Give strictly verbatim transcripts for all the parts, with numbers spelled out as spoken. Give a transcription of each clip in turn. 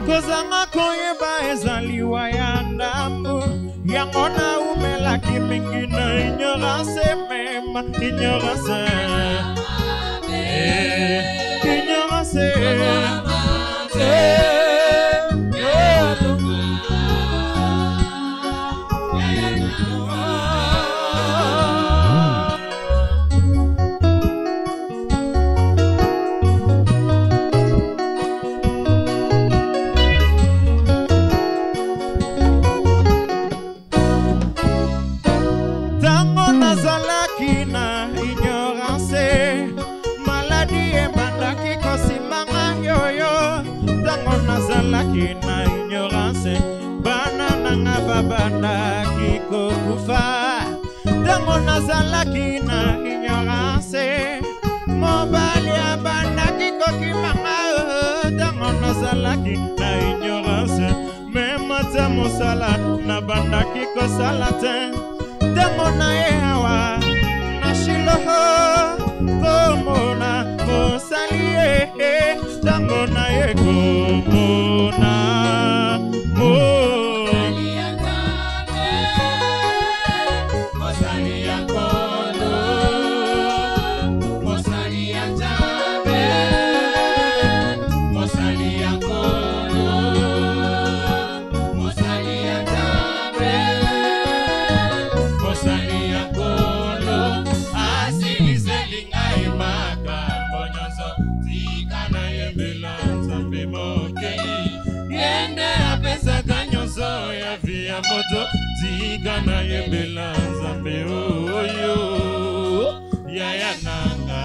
kozanga koyeba ezaliwa ya ndambo yangona umelaki mingi na ignorance mema ignorance eh ignorance eh na ignorance banana nga babanda kiko kufa tango nazalaki na ignorance mobali abanda kiko kimanga tango nazalaki na ignorance memata mosala na banda kiko salate tango na ehawa na shiloho komona mosalie tango na ekomona moto zigana yembela nzambe oyo yaya nanga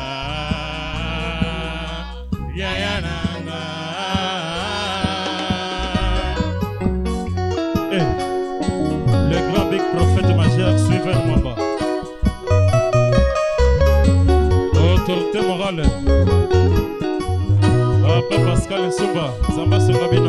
yaya nanga eh le grand big prophète majeur suivez moi bas autorité morale Papa Pascal Nsumba Zamba Sungabino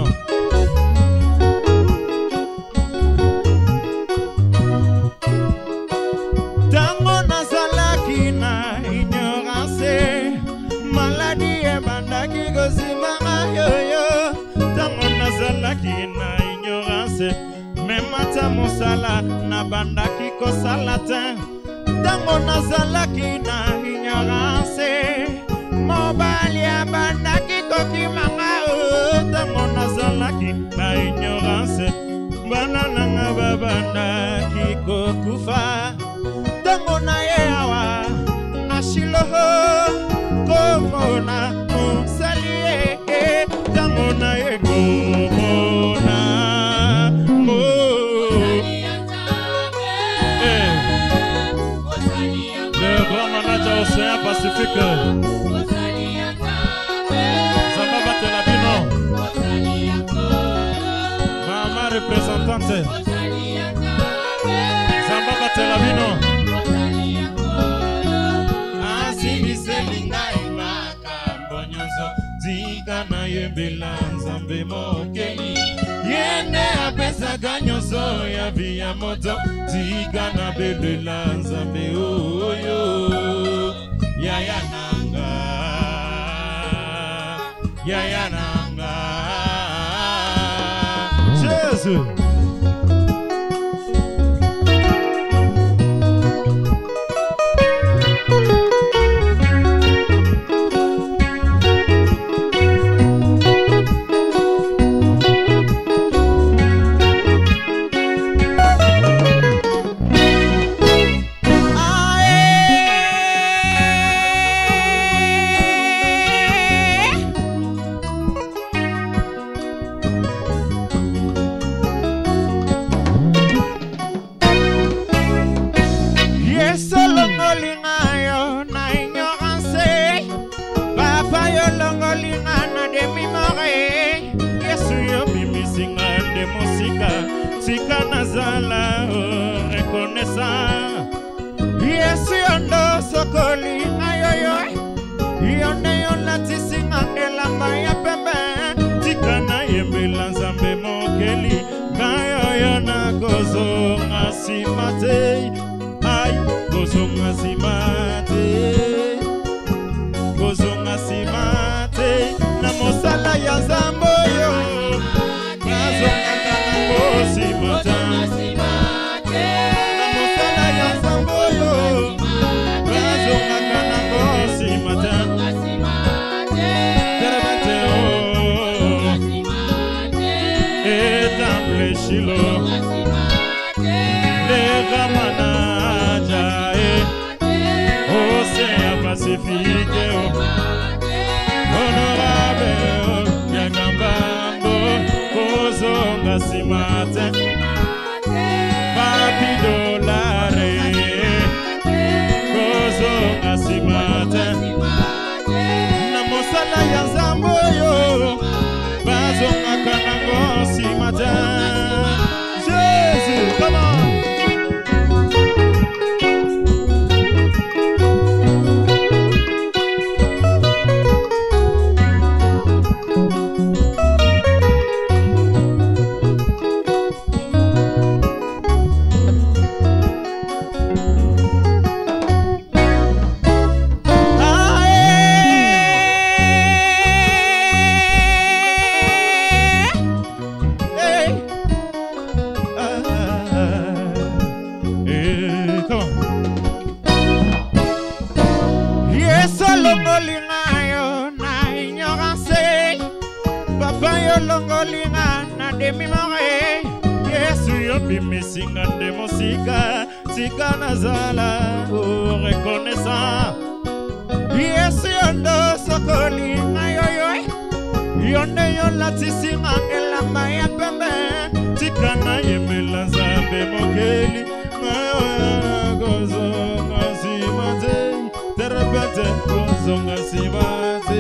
memata mosala na bandaki ko salata tango nazalaki na ignorance mobali bandaki ko kimanga tango nazalaki na ignorance banana nga babandaki ko kufa tango na yewa na shiloho komona mosalie tango na yego Océan Pacifique Zamba Batelabino Mama représentante Zamba Batelabino Asili selinga imaka Mbonyozo Zika na yembela Nzambe mokeli Yende apesa ganyoso ya via moto Zika na belela Nzambe oyo Yaya nanga Yaya nanga Jesus Gozonga simate na mosala ya Zambo yo Shiloh, les Ramanaja, Océan Pacifique, Honorable Yagambambo, Kozonga Simate, Papi Dolare, Kozonga Simate, Namosala Yazamboyo, Bazonga Kanango Simate. Jésus, come on! Missing and de musica, tika nazala, oh reconnaissant. Yes, yondo sokoli, ayoyoy. Yonde yon la tisinga, ela maya pembe. Tika na yemela zambe mokeli. Gozonga simate, terapete, gozonga simate.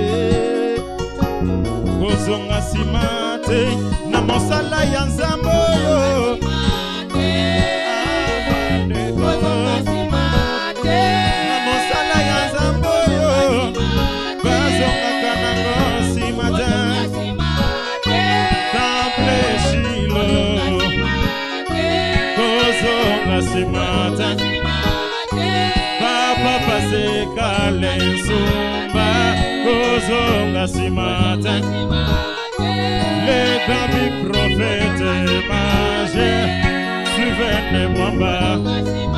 Gozonga simate, namosala yanzambo yo. Papa pase kale sumba kozonga simata le grands prophètes mages suivez les mwamba